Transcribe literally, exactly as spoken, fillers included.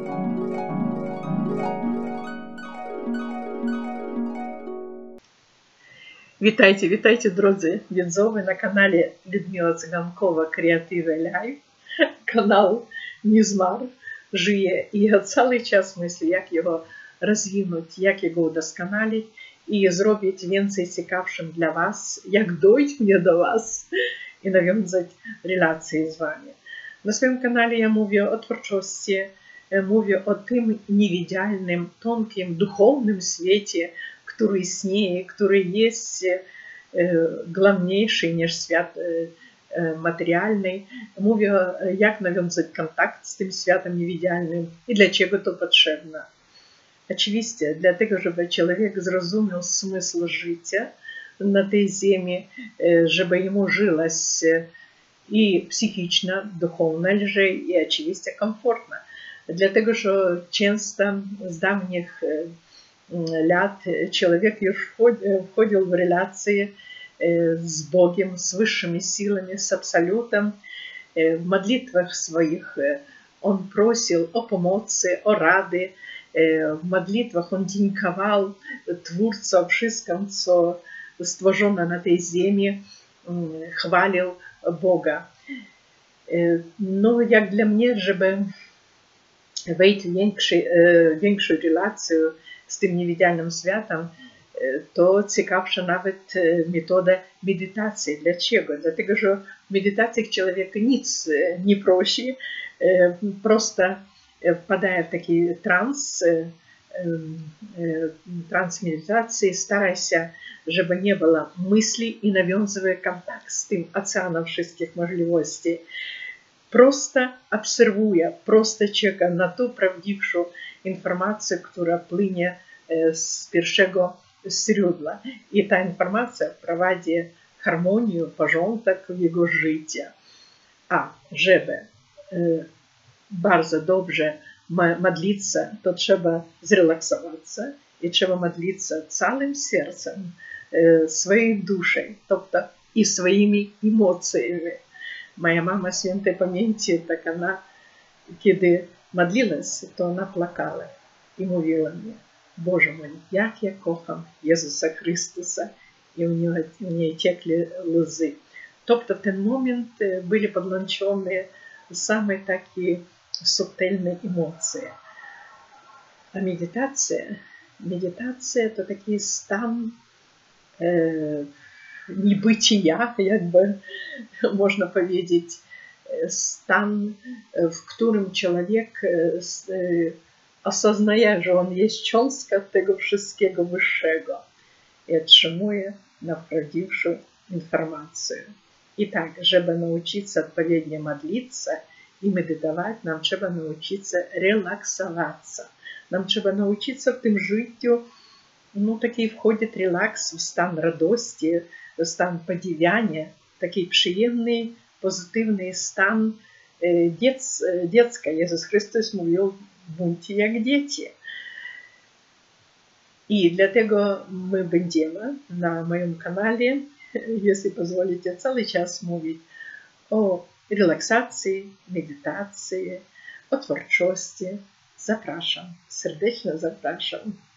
Witajcie, witajcie drodzy widzowie na kanale Людмила Циганкова Creative Life. Kanał nie zmarł, żyje i ja cały czas myślę, jak jego rozwinąć, jak jego udoskonalić i zrobić więcej ciekawszym dla was, jak dojść mnie do was i nawiązać relacje z wami. Na swoim kanale ja mówię o twórczości, mówię o tym niewidzialnym, тонким, духовnym świecie, który istnieje, który jest główniejszy niż świat materialny. Mówię, jak nawiązać kontakt z tym światem niewidzialnym i dlaczego to potrzebne. Oczywiście, dlatego, żeby człowiek zrozumiał смысл życia na tej ziemi, żeby jemu żyłoś i psychicznie, duchownie lżej i oczywiście komfortnie. Dlatego, że często z dawnych lat człowiek już wchodził w relacje z Bogiem, z wyższymi siłami, z Absolutem. W modlitwach swoich on prosił o pomocy, o rady. W modlitwach on dziękował Twórcy o wszystkim, co stworzone na tej ziemi, chwalił Boga. No, jak dla mnie, żeby wejść w większą relację z tym niewidzialnym światem, to ciekawsza nawet metoda medytacji. Dlaczego? Dlatego, że w medytacji człowiek nic nie prosi, prosto wpadaje w taki trans, trans medytacji, stara się, żeby nie było myśli i nawiązuje kontakt z tym oceanem wszystkich możliwości. Prosto obserwuje, prosto czeka na tą prawdziwszą informację, która płynie z pierwszego źródła. I ta informacja prowadzi harmonię, porządek w jego życiu. A żeby bardzo dobrze modlić się, to trzeba zrelaksować się i trzeba modlić się całym sercem, swojej duszą, тобто i swoimi emocjami. Moja mama świętej pamięci, tak ona, kiedy modliła się, to ona płakała i mówiła mi: Boże mój, jak ja kocham Jezusa Chrystusa, i u niej ciekli łzy. Тобто w ten moment byli podłączone same takie subtelne emocje. A medytacja, medytacja to taki stan e, niebycia, jakby można powiedzieć, stan, w którym człowiek осознає, że on jest cząstka tego wszystkiego wyższego i otrzymuje najprawdziwszą informację. I tak, żeby nauczyć się odpowiednio modlić się i medytować, nam trzeba nauczyć się relaksować się. Nam trzeba nauczyć się w tym życiu, no taki wchodzić relaks w stan radości, w stan podziwiania, taki przyjemny, pozytywny stan dziec, dziecka. Jezus Chrystus mówił: bądźcie jak dzieci. I dlatego my będziemy na moim kanale, jeśli pozwolicie, cały czas mówić o relaksacji, medytacji, o twórczości. Zapraszam, serdecznie zapraszam.